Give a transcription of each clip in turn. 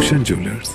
Bhushan jewellers.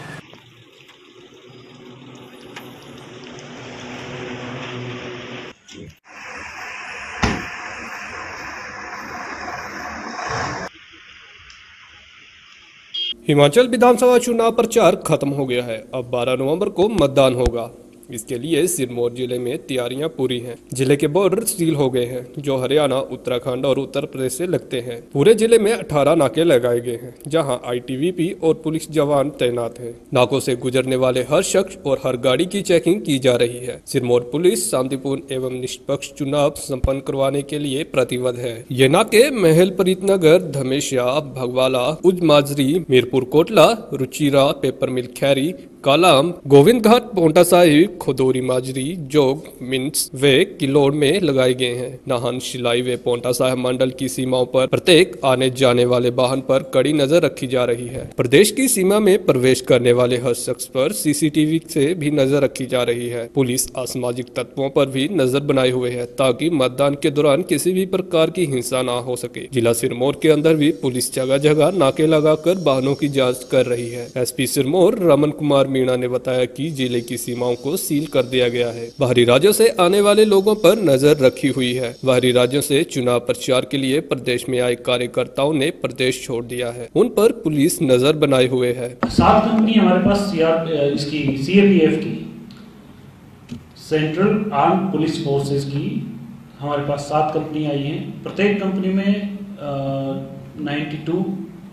Himachal विधानसभा चुनाव प्रचार खत्म हो गया है। अब 12 नवंबर को मतदान होगा। इसके लिए सिरमौर जिले में तैयारियां पूरी हैं। जिले के बॉर्डर सील हो गए हैं, जो हरियाणा, उत्तराखंड और उत्तर प्रदेश से लगते हैं। पूरे जिले में 18 नाके लगाए गए हैं, जहां आईटीबीपी और पुलिस जवान तैनात हैं। नाकों से गुजरने वाले हर शख्स और हर गाड़ी की चेकिंग की जा रही है। सिरमौर पुलिस शांतिपूर्ण एवं निष्पक्ष चुनाव संपन्न करवाने के लिए प्रतिबद्ध है। ये नाके महल प्रीतनगर, धमेशिया, भगवाला, उजमाजरी, मीरपुर कोटला, रुचिरा, पेपर मिल खैरी, कालाम, गोविंद घाट, पोंटा साहिब, खुदोरी माजरी, जोग, मिन्स व किलोड़ में लगाए गए हैं। नाहन, शिलाई व पोंटा साहिब मंडल की सीमाओं पर प्रत्येक आने जाने वाले वाहन पर कड़ी नजर रखी जा रही है। प्रदेश की सीमा में प्रवेश करने वाले हर शख्स पर सीसीटीवी से भी नजर रखी जा रही है। पुलिस असामाजिक तत्वों पर भी नजर बनाए हुए है, ताकि मतदान के दौरान किसी भी प्रकार की हिंसा न हो सके। जिला सिरमौर के अंदर भी पुलिस जगह जगह नाके लगाकर वाहनों की जाँच कर रही है। एसपी सिरमौर रमन कुमार मीणा ने बताया कि जिले की सीमाओं को सील कर दिया गया है। बाहरी राज्यों से आने वाले लोगों पर नजर रखी हुई है। बाहरी राज्यों से चुनाव प्रचार के लिए प्रदेश में आए कार्यकर्ताओं ने प्रदेश छोड़ दिया है। उन पर पुलिस नजर बनाए हुए है। 7 कंपनी हमारे पास इसकी CAPF की, सेंट्रल आर्म पुलिस फोर्सेस की हमारे पास 7 कंपनी आई हैं। प्रत्येक कंपनी में 92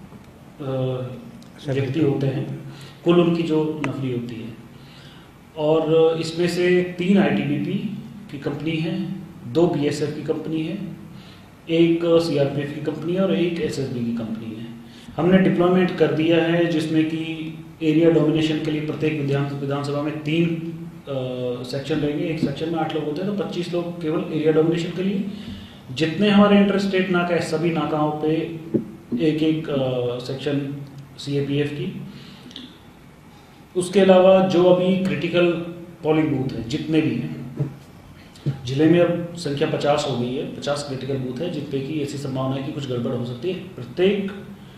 व्यक्ति होते हैं, कुल उनकी जो नफरी होती है। और इसमें से 3 ITBP की कंपनी है, 2 BSF की कंपनी है, 1 CRPF की कंपनी है और 1 SSB की कंपनी है। हमने डिप्लॉयमेंट कर दिया है, जिसमें कि एरिया डोमिनेशन के लिए प्रत्येक विधानसभा में 3 सेक्शन रहेंगे। एक सेक्शन में 8 लोग होते हैं, तो 25 लोग केवल एरिया डोमिनेशन के लिए। जितने हमारे इंटर स्टेट नाका है, सभी नाकाओं पे एक सेक्शन CAPF की। उसके अलावा जो अभी क्रिटिकल पोलिंग बूथ है, जितने भी हैं जिले में, अब संख्या 50 हो गई है। 50 क्रिटिकल बूथ है, जिन पे की ऐसी संभावना है कि कुछ गड़बड़ हो सकती है। प्रत्येक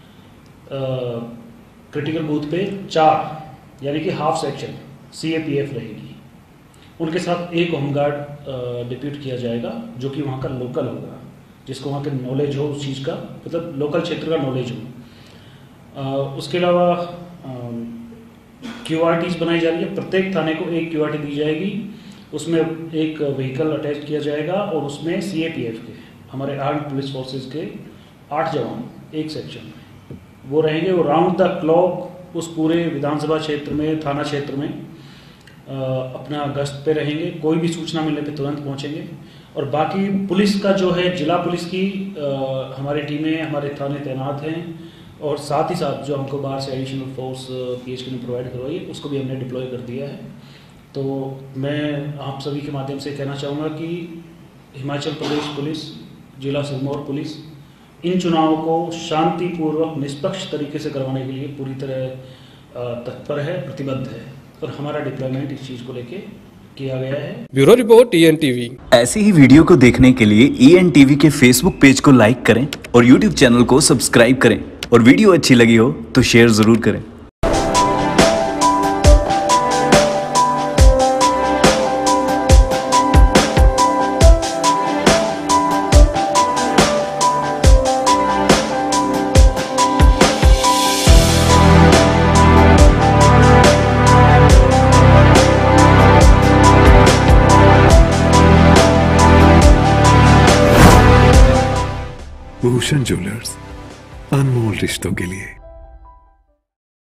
क्रिटिकल बूथ पे 4 यानी कि हाफ सेक्शन CAPF रहेगी। उनके साथ 1 होमगार्ड डिप्यूट किया जाएगा, जो कि वहाँ का लोकल होगा, जिसको वहाँ के नॉलेज हो उस चीज़ का, मतलब लोकल क्षेत्र का नॉलेज हो। उसके अलावा QRTs बनाई जा रही है। प्रत्येक थाने को 1 QRT दी जाएगी, उसमें एक व्हीकल अटैच किया जाएगा और उसमें CAPF के, हमारे आर्म पुलिस फोर्सेस के 8 जवान एक सेक्शन में वो रहेंगे। वो राउंड द क्लॉक उस पूरे विधानसभा क्षेत्र में, थाना क्षेत्र में अपना गश्त पे रहेंगे। कोई भी सूचना मिलने पे तुरंत पहुंचेंगे। और बाकी पुलिस का जो है, जिला पुलिस की हमारी टीमें हमारे थाने तैनात हैं। और साथ ही साथ जो हमको बाहर से एडिशनल फोर्स PHK ने प्रोवाइड करवाई है, उसको भी हमने डिप्लॉय कर दिया है। तो मैं आप सभी के माध्यम से कहना चाहूँगा कि हिमाचल प्रदेश पुलिस, जिला सिरमौर पुलिस इन चुनावों को शांतिपूर्वक निष्पक्ष तरीके से करवाने के लिए पूरी तरह तत्पर है, प्रतिबद्ध है। और हमारा डिप्लॉयमेंट इस चीज़ को लेके किया गया है। Bureau report ENTV। ऐसी ही वीडियो को देखने के लिए ENTV के Facebook पेज को लाइक करें और YouTube चैनल को सब्सक्राइब करें। और वीडियो अच्छी लगी हो तो शेयर जरूर करें। भूषण ज्वेलर्स, अनमोल रिश्तों के लिए।